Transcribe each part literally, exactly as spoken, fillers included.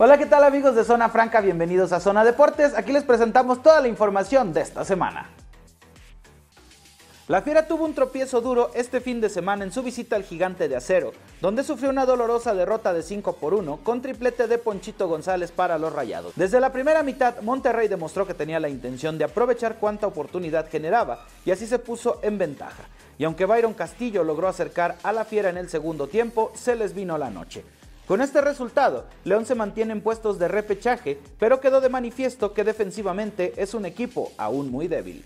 Hola, ¿qué tal amigos de Zona Franca? Bienvenidos a Zona Deportes. Aquí les presentamos toda la información de esta semana. La Fiera tuvo un tropiezo duro este fin de semana en su visita al Gigante de Acero, donde sufrió una dolorosa derrota de cinco por uno con triplete de Ponchito González para los Rayados. Desde la primera mitad, Monterrey demostró que tenía la intención de aprovechar cuanta oportunidad generaba y así se puso en ventaja. Y aunque Byron Castillo logró acercar a la Fiera en el segundo tiempo, se les vino la noche. Con este resultado, León se mantiene en puestos de repechaje, pero quedó de manifiesto que defensivamente es un equipo aún muy débil.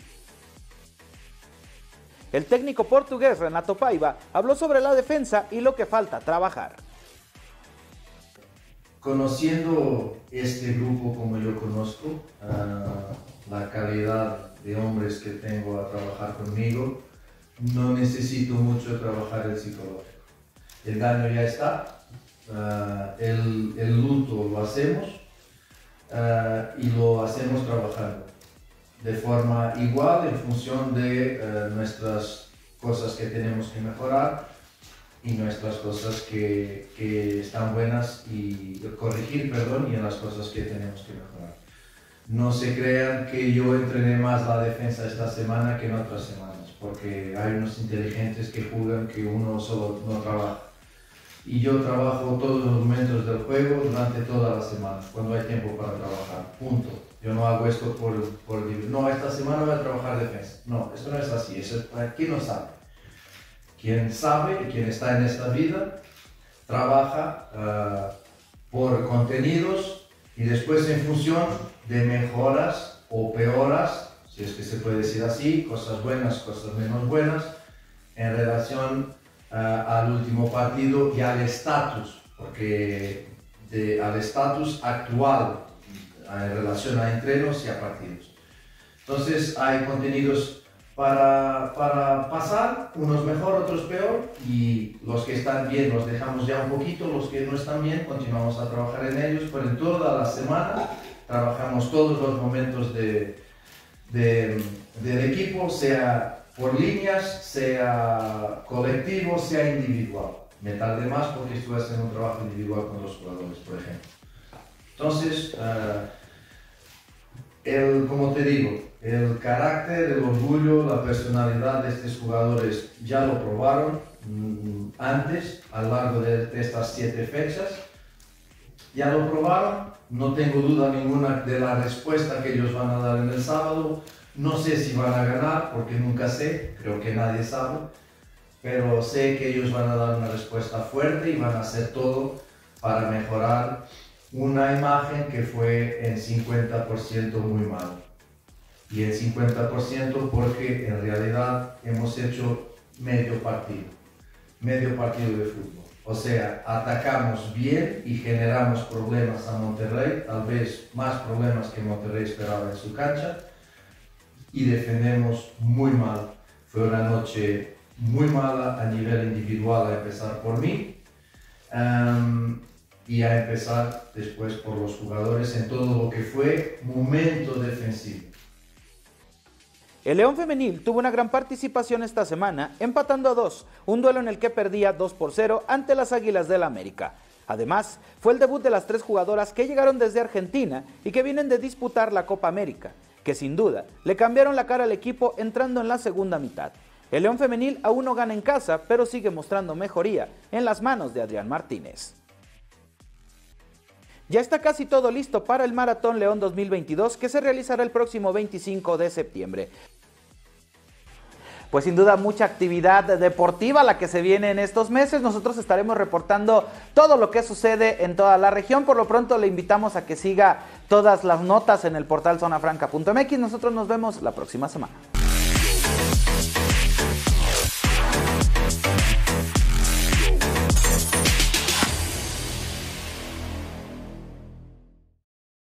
El técnico portugués Renato Paiva habló sobre la defensa y lo que falta trabajar. Conociendo este grupo como yo conozco, uh, la calidad de hombres que tengo a trabajar conmigo, no necesito mucho trabajar el psicológico. El daño ya está. Uh, el, el luto lo hacemos uh, y lo hacemos trabajando de forma igual en función de uh, nuestras cosas que tenemos que mejorar y nuestras cosas que, que están buenas y corregir, perdón, y en las cosas que tenemos que mejorar. No se crean que yo entrené más la defensa esta semana que en otras semanas, porque hay unos inteligentes que juegan que uno solo no trabaja. Y yo trabajo todos los momentos del juego durante toda la semana, cuando hay tiempo para trabajar, punto. Yo no hago esto por, por no, esta semana voy a trabajar defensa. No, esto no es así, eso es para quien no sabe. Quien sabe y quien está en esta vida, trabaja uh, por contenidos y después en función de mejoras o peoras, si es que se puede decir así, cosas buenas, cosas menos buenas, en relación Uh, al último partido y al estatus, porque de, al estatus actual en relación a entrenos y a partidos. Entonces hay contenidos para, para pasar, unos mejor, otros peor, y los que están bien los dejamos ya un poquito, los que no están bien continuamos a trabajar en ellos, pero en toda la semana trabajamos todos los momentos de, de, del equipo, sea por líneas, sea colectivo, sea individual. Me tardé más porque estuve haciendo un trabajo individual con los jugadores, por ejemplo. Entonces, uh, el, como te digo, el carácter, el orgullo, la personalidad de estos jugadores ya lo probaron mm, antes, a lo largo de, de estas siete fechas. Ya lo probaron, no tengo duda ninguna de la respuesta que ellos van a dar en el sábado. No sé si van a ganar, porque nunca sé, creo que nadie sabe, pero sé que ellos van a dar una respuesta fuerte y van a hacer todo para mejorar una imagen que fue en cincuenta por ciento muy mal. Y en cincuenta por ciento porque en realidad hemos hecho medio partido, medio partido de fútbol. O sea, atacamos bien y generamos problemas a Monterrey, tal vez más problemas que Monterrey esperaba en su cancha, y defendemos muy mal. Fue una noche muy mala a nivel individual, a empezar por mí um, y a empezar después por los jugadores en todo lo que fue momento defensivo. El León femenil tuvo una gran participación esta semana, empatando a dos, un duelo en el que perdía dos por cero ante las Águilas del América. Además, fue el debut de las tres jugadoras que llegaron desde Argentina y que vienen de disputar la Copa América, que sin duda le cambiaron la cara al equipo entrando en la segunda mitad. El León femenil aún no gana en casa, pero sigue mostrando mejoría en las manos de Adrián Martínez. Ya está casi todo listo para el Maratón León dos mil veintidós, que se realizará el próximo veinticinco de septiembre. Pues sin duda mucha actividad deportiva la que se viene en estos meses. Nosotros estaremos reportando todo lo que sucede en toda la región. Por lo pronto le invitamos a que siga todas las notas en el portal zona franca punto m x. Nosotros nos vemos la próxima semana.